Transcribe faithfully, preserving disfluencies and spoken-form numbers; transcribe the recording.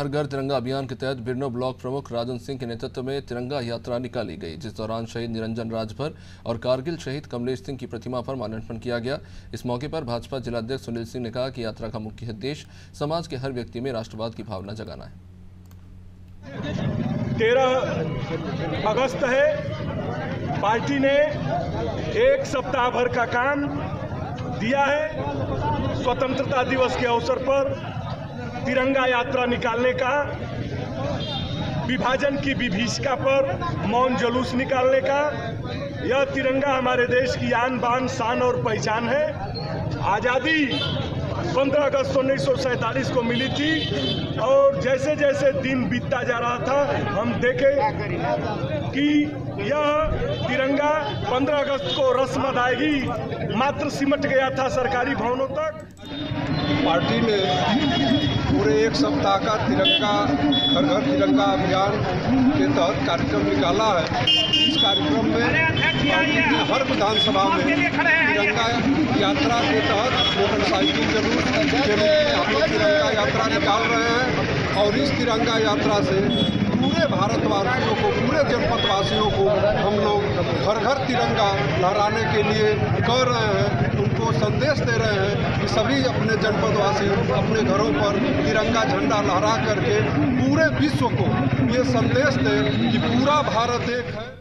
हर घर तिरंगा अभियान के तहत बिरनो ब्लॉक प्रमुख राजन सिंह के नेतृत्व में तिरंगा यात्रा निकाली गई, जिस दौरान शहीद निरंजन राजभर और कारगिल शहीद कमलेश सिंह की प्रतिमा पर माल्यार्पण किया गया। इस मौके पर भाजपा जिलाध्यक्ष सुनील सिंह ने कहा कि यात्रा का मुख्य उद्देश्य समाज के हर व्यक्ति में राष्ट्रवाद की भावना जगाना है। तेरह अगस्त है, पार्टी ने एक सप्ताह भर का काम दिया है। स्वतंत्रता दिवस के अवसर पर तिरंगा यात्रा निकालने का, विभाजन की विभीषिका पर मौन जुलूस निकालने का। यह तिरंगा हमारे देश की आन बान शान और पहचान है। आज़ादी पंद्रह अगस्त उन्नीस सौ सैंतालीस को मिली थी और जैसे जैसे दिन बीतता जा रहा था हम देखे कि यह तिरंगा पंद्रह अगस्त को रस्म अदायगी मात्र सिमट गया था सरकारी भवनों तक। पार्टी ने पूरे एक सप्ताह का तिरंगा घर घर तिरंगा अभियान के तहत कार्यक्रम निकाला है। इस कार्यक्रम में पार्टी ने हर विधानसभा में तिरंगा यात्रा के तहत मोटरसाइकिल जरूर के रूप में हम लोग तिरंगा यात्रा निकाल रहे हैं और इस तिरंगा यात्रा से पूरे भारतवासियों को, पूरे जनपदवासियों को हम लोग घर घर तिरंगा लहराने के लिए कह रहे हैं। उनको संदेश दे रहे हैं कि सभी अपने जनपदवासी अपने घरों पर तिरंगा झंडा लहरा करके पूरे विश्व को ये संदेश दें कि पूरा भारत एक है।